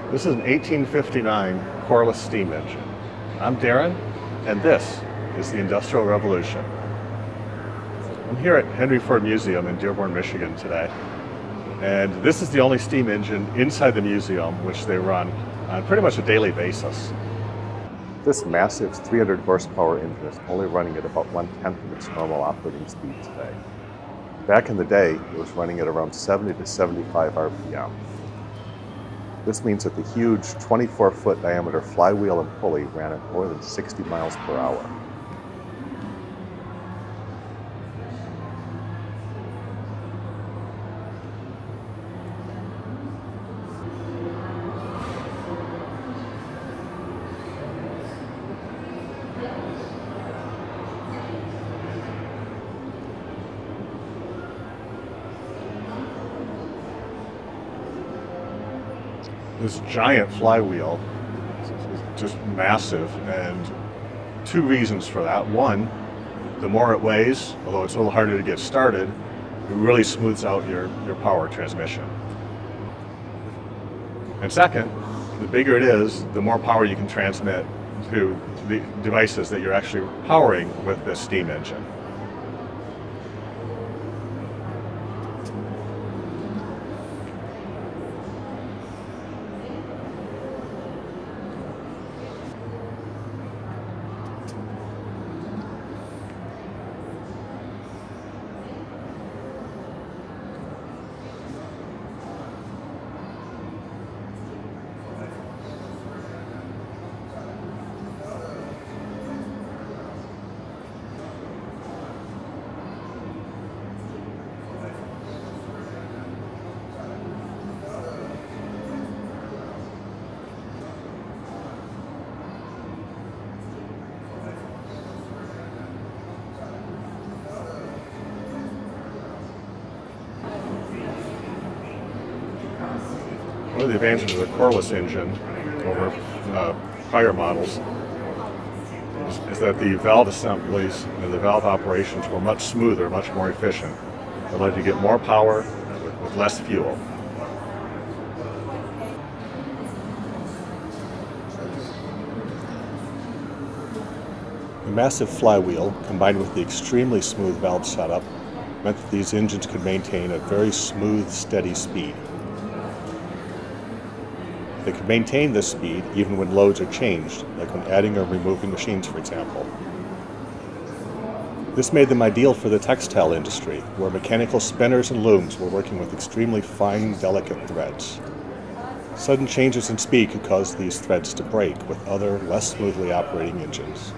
This is an 1859 Corliss Steam Engine. I'm Darren, and this is the Industrial Revolution. I'm here at Henry Ford Museum in Dearborn, Michigan today, and this is the only steam engine inside the museum which they run on pretty much a daily basis. This massive 300 horsepower engine is only running at about 1/10 of its normal operating speed today. Back in the day, it was running at around 70 to 75 RPM. This means that the huge 24-foot diameter flywheel and pulley ran at more than 60 miles per hour. This giant flywheel is just massive, and two reasons for that. One, the more it weighs, although it's a little harder to get started, it really smooths out your power transmission. And second, the bigger it is, the more power you can transmit to the devices that you're actually powering with this steam engine. One of the advantages of the Corliss engine over prior models is that the valve assemblies and the valve operations were much smoother, much more efficient. It allowed you to get more power with less fuel. The massive flywheel, combined with the extremely smooth valve setup, meant that these engines could maintain a very smooth, steady speed. They could maintain this speed even when loads are changed, like when adding or removing machines, for example. This made them ideal for the textile industry, where mechanical spinners and looms were working with extremely fine, delicate threads. Sudden changes in speed could cause these threads to break with other, less smoothly operating engines.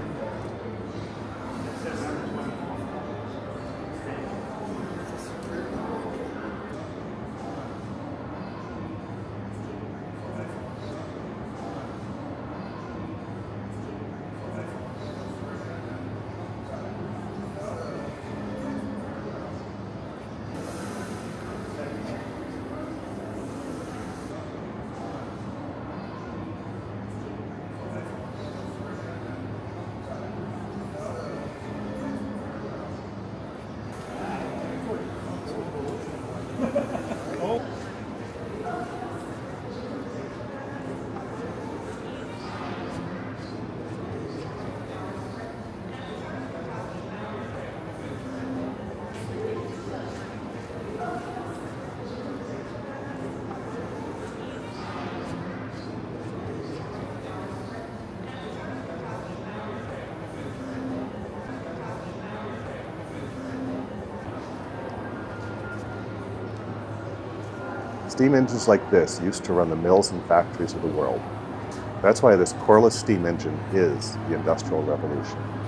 Steam engines like this used to run the mills and factories of the world. That's why this Corliss steam engine is the Industrial Revolution.